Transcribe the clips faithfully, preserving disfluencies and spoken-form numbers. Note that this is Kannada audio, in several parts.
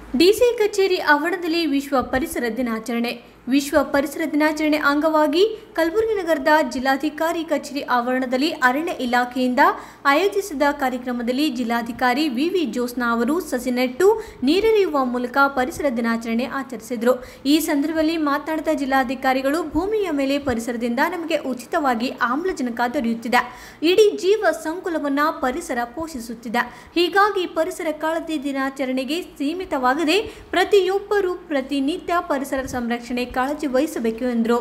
ಡಿಸಿ ಕಚೇರಿ ಆವರಣದಲ್ಲಿ ವಿಶ್ವ ಪರಿಸರ ದಿನಾಚರಣೆ. ವಿಶ್ವ ಪರಿಸರ ದಿನಾಚರಣೆ ಅಂಗವಾಗಿ ಕಲಬುರಗಿ ನಗರದ ಜಿಲ್ಲಾಧಿಕಾರಿ ಕಚೇರಿ ಆವರಣದಲ್ಲಿ ಅರಣ್ಯ ಇಲಾಖೆಯಿಂದ ಆಯೋಜಿಸಿದ ಕಾರ್ಯಕ್ರಮದಲ್ಲಿ ಜಿಲ್ಲಾಧಿಕಾರಿ ವಿವಿ ಜೋಸ್ನಾ ಅವರು ಸಸಿ ನೆಟ್ಟು ನೀರೆರೆಯುವ ಮೂಲಕ ಪರಿಸರ ದಿನಾಚರಣೆ ಆಚರಿಸಿದರು. ಈ ಸಂದರ್ಭದಲ್ಲಿ ಮಾತನಾಡಿದ ಜಿಲ್ಲಾಧಿಕಾರಿಗಳು, ಭೂಮಿಯ ಮೇಲೆ ಪರಿಸರದಿಂದ ನಮಗೆ ಉಚಿತವಾಗಿ ಆಮ್ಲಜನಕ ದೊರೆಯುತ್ತಿದೆ. ಇಡೀ ಜೀವ ಸಂಕುಲವನ್ನು ಪರಿಸರ ಪೋಷಿಸುತ್ತಿದೆ. ಹೀಗಾಗಿ ಪರಿಸರ ಕಾಳಜಿ ದಿನಾಚರಣೆಗೆ ಸೀಮಿತವಾಗದೆ ಪ್ರತಿಯೊಬ್ಬರೂ ಪ್ರತಿನಿತ್ಯ ಪರಿಸರ ಸಂರಕ್ಷಣೆ ಕಾಳಜಿ ವಹಿಸಬೇಕು ಎಂದರು.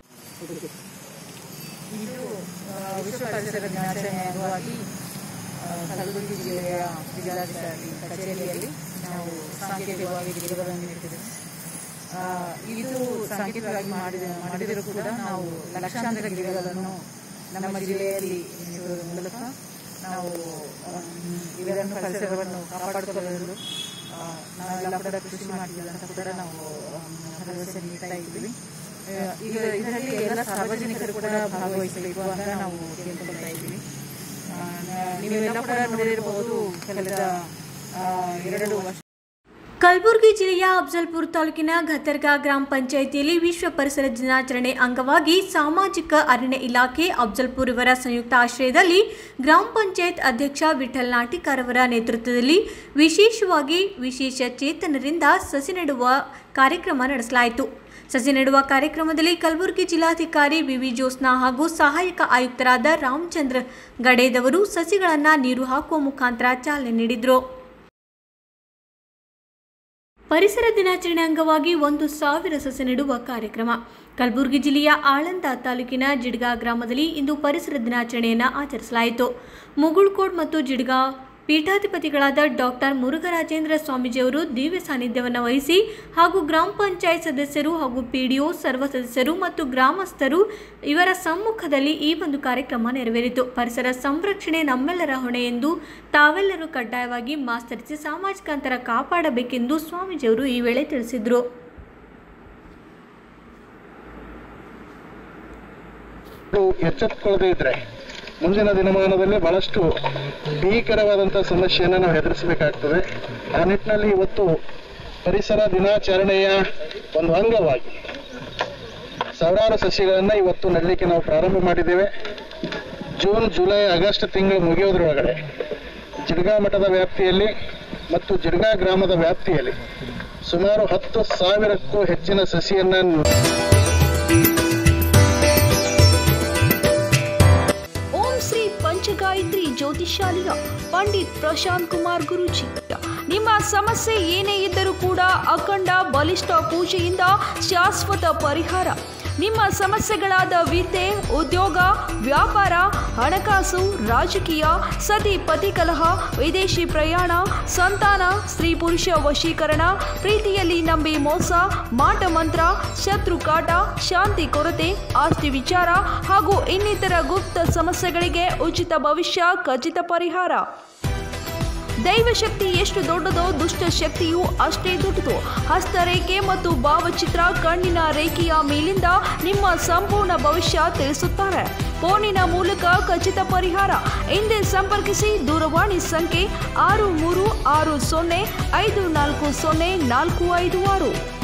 ವಿಶ್ವ ಪರಿಸರ ದಿನಾಚರಣೆ ಅಂಗವಾಗಿ ಕಲಬುರಗಿ ಜಿಲ್ಲೆಯ ಜಿಲ್ಲಾಧಿಕಾರಿ ಕಚೇರಿಯಲ್ಲಿ ನಾವು ಸಾಂಕೇತಿಕವಾಗಿ ಗಿಡಗಳನ್ನು ನೆಟ್ಟಿದ್ದೇವೆ. ಇದು ಸಾಂಕೇತಿಕವಾಗಿ ಮಾಡಿದ ಮಾಡಿದರೂ ಕೂಡ ನಾವು ಲಕ್ಷಾಂತರ ಗಿಡಗಳನ್ನು ನಮ್ಮ ಜಿಲ್ಲೆಯಲ್ಲಿ ನೆಡುವುದರ ಮೂಲಕ ನಾವು ಇದನ್ನು ಪರಿಸರವನ್ನು ಕಾಪಾಡಿಕೊಳ್ಳಲು ನಾವೆಲ್ಲ ಕೂಡ ಕೃಷಿ ಮಾಡಿದ್ದೀವಿ ಅಂತ ಕೂಡ ನಾವು ಭರವಸೆ ನೀಡ್ತಾ ಇದ್ದೀವಿ. ಈಗ ಇದರಲ್ಲಿ ಎಲ್ಲ ಸಾರ್ವಜನಿಕರು ಕೂಡ ಭಾಗವಹಿಸಬೇಕು ಅಂತ ನಾವು ಕೇಳ್ಕೊಳ್ತಾ ಇದ್ದೀವಿ. ನೀವೆಲ್ಲ ಕೂಡ ನೋಡಿರಬಹುದು, ಕಳೆದ ಎರಡು ವರ್ಷ ಕಲಬುರಗಿ ಜಿಲ್ಲೆಯ ಅಫಜಲ್ಪುರ ತಾಲೂಕಿನ ಘತರ್ಗಾ ಗ್ರಾಮ ಪಂಚಾಯಿತಿಯಲ್ಲಿ ವಿಶ್ವ ಪರಿಸರ ದಿನಾಚರಣೆ ಅಂಗವಾಗಿ ಸಾಮಾಜಿಕ ಅರಣ್ಯ ಇಲಾಖೆ ಅಫಜಲ್ಪುರ ಇವರ ಸಂಯುಕ್ತ ಆಶ್ರಯದಲ್ಲಿ ಗ್ರಾಮ ಪಂಚಾಯತ್ ಅಧ್ಯಕ್ಷ ವಿಠಲ್ ನಾಟಿಕಾರ್ ಅವರ ನೇತೃತ್ವದಲ್ಲಿ ವಿಶೇಷವಾಗಿ ವಿಶೇಷ ಚೇತನರಿಂದ ಸಸಿ ನೆಡುವ ಕಾರ್ಯಕ್ರಮ ನಡೆಸಲಾಯಿತು. ಸಸಿ ನೆಡುವ ಕಾರ್ಯಕ್ರಮದಲ್ಲಿ ಕಲಬುರಗಿ ಜಿಲ್ಲಾಧಿಕಾರಿ ವಿವಿ ಜೋಸ್ನಾ ಹಾಗೂ ಸಹಾಯಕ ಆಯುಕ್ತರಾದ ರಾಮಚಂದ್ರ ಗಡೇದವರು ಸಸಿಗಳನ್ನು ನೀರು ಹಾಕುವ ಮುಖಾಂತರ ಚಾಲನೆ ನೀಡಿದರು. ಪರಿಸರ ದಿನಾಚರಣೆ ಅಂಗವಾಗಿ ಒಂದು ಸಾವಿರ ಸಸಿ ನೆಡುವ ಕಾರ್ಯಕ್ರಮ. ಕಲಬುರಗಿ ಜಿಲ್ಲೆಯ ಆಳಂದ ತಾಲೂಕಿನ ಜಿಡ್ಗಾ ಗ್ರಾಮದಲ್ಲಿ ಇಂದು ಪರಿಸರ ದಿನಾಚರಣೆಯನ್ನು ಆಚರಿಸಲಾಯಿತು. ಮುಗುಳ್ಕೋಡ್ ಮತ್ತು ಜಿಡ್ಗಾ ಪೀಠಾಧಿಪತಿಗಳಾದ ಡಾಕ್ಟರ್ ಮುರುಘರಾಜೇಂದ್ರ ಸ್ವಾಮೀಜಿಯವರು ದಿವ್ಯ ಸಾನ್ನಿಧ್ಯವನ್ನು ವಹಿಸಿ ಹಾಗೂ ಗ್ರಾಮ ಪಂಚಾಯತ್ ಸದಸ್ಯರು ಹಾಗೂ ಪಿಡಿಒ ಸರ್ವ ಸದಸ್ಯರು ಮತ್ತು ಗ್ರಾಮಸ್ಥರು ಇವರ ಸಮ್ಮುಖದಲ್ಲಿ ಈ ಒಂದು ಕಾರ್ಯಕ್ರಮ ನೆರವೇರಿತು. ಪರಿಸರ ಸಂರಕ್ಷಣೆ ನಮ್ಮೆಲ್ಲರ ಹೊಣೆ ಎಂದು ತಾವೆಲ್ಲರೂ ಕಡ್ಡಾಯವಾಗಿ ಮಾಸ್ಕ್ ಧರಿಸಿ ಸಾಮಾಜಿಕ ಅಂತರ ಕಾಪಾಡಬೇಕೆಂದು ಸ್ವಾಮೀಜಿಯವರು ಈ ವೇಳೆ ತಿಳಿಸಿದರು. ಎಚ್ಚೆತ್ತುಕೊಳ್ಳದೇ ಇದ್ರೆ ಮುಂದಿನ ದಿನಮಾನದಲ್ಲಿ ಬಹಳಷ್ಟು ಭೀಕರವಾದಂತಹ ಸಮಸ್ಯೆಯನ್ನು ನಾವು ಎದುರಿಸಬೇಕಾಗ್ತದೆ. ಆ ನಿಟ್ಟಿನಲ್ಲಿ ಇವತ್ತು ಪರಿಸರ ದಿನಾಚರಣೆಯ ಒಂದು ಅಂಗವಾಗಿ ಸಾವಿರಾರು ಸಸಿಗಳನ್ನ ಇವತ್ತು ನೆಡಲಿಕ್ಕೆ ನಾವು ಪ್ರಾರಂಭ ಮಾಡಿದ್ದೇವೆ. ಜೂನ್ ಜುಲೈ ಆಗಸ್ಟ್ ತಿಂಗಳು ಮುಗಿಯೋದ್ರೊಳಗಡೆ ಜಿಡ್ಗಾ ಮಠದ ವ್ಯಾಪ್ತಿಯಲ್ಲಿ ಮತ್ತು ಜಿಡ್ಗಾ ಗ್ರಾಮದ ವ್ಯಾಪ್ತಿಯಲ್ಲಿ ಸುಮಾರು ಹತ್ತು ಸಾವಿರಕ್ಕೂ ಹೆಚ್ಚಿನ ಸಸಿಯನ್ನ ಪಂಚಗಾಯತ್ರಿ ಜ್ಯೋತಿಷಾಲಯ ಪಂಡಿತ್ ಪ್ರಶಾಂತ್ ಕುಮಾರ್ ಗುರೂಜಿ. ನಿಮ್ಮ ಸಮಸ್ಯೆ ಏನೇ ಇದ್ದರೂ ಕೂಡ ಅಖಂಡ ಬಲಿಷ್ಠ ಪೂಜೆಯಿಂದ ಶಾಶ್ವತ ಪರಿಹಾರ. ನಿಮ್ಮ ಸಮಸ್ಯೆಗಳಾದ ವಿದ್ಯೆ, ಉದ್ಯೋಗ, ವ್ಯಾಪಾರ, ಹಣಕಾಸು, ರಾಜಕೀಯ, ಸತಿ ಪತಿ ಕಲಹ, ವಿದೇಶಿ ಪ್ರಯಾಣ, ಸಂತಾನ, ಸ್ತ್ರೀ ಪುರುಷ ವಶೀಕರಣ, ಪ್ರೀತಿಯಲ್ಲಿ ನಂಬಿ ಮೋಸ, ಮಾಟ ಮಂತ್ರ, ಶತ್ರು ಕಾಟ, ಶಾಂತಿ ಕೊರತೆ, ಆಸ್ತಿ ವಿಚಾರ ಹಾಗೂ ಇನ್ನಿತರ ಗುಪ್ತ ಸಮಸ್ಯೆಗಳಿಗೆ ಉಚಿತ ಭವಿಷ್ಯ, ಖಚಿತ ಪರಿಹಾರ. ದೈವಶಕ್ತಿ ಎಷ್ಟು ದೊಡ್ಡದೋ ದುಷ್ಟ ಶಕ್ತಿಯೂ ಅಷ್ಟೇ ದೊಡ್ಡದು. ಹಸ್ತರೇಖೆ ಮತ್ತು ಭಾವಚಿತ್ರ, ಕಣ್ಣಿನ ರೇಖೆಯ ಮೇಲಿಂದ ನಿಮ್ಮ ಸಂಪೂರ್ಣ ಭವಿಷ್ಯ ತಿಳಿಸುತ್ತಾರೆ. ಫೋನಿನ ಮೂಲಕ ಖಚಿತ ಪರಿಹಾರ. ಹಿಂದೆ ಸಂಪರ್ಕಿಸಿ. ದೂರವಾಣಿ ಸಂಖ್ಯೆ ಆರು ಮೂರು ಆರು ಸೊನ್ನೆ ಐದು ನಾಲ್ಕು ಸೊನ್ನೆ ನಾಲ್ಕು ಐದು ಆರು.